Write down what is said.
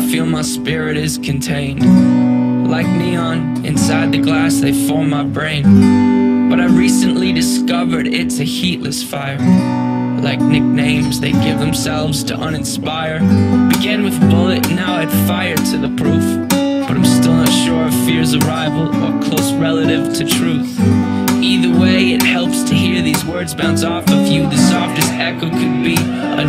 feel my spirit is contained. Like neon, inside the glass they form my brain. But I recently discovered it's a heatless fire. Like nicknames they give themselves to uninspire. Began with bullet, now I'd fire to the proof. But I'm still not sure if fear's a rival or close relative to truth. Either way, it helps to hear these words bounce off of you. The softest echo could be a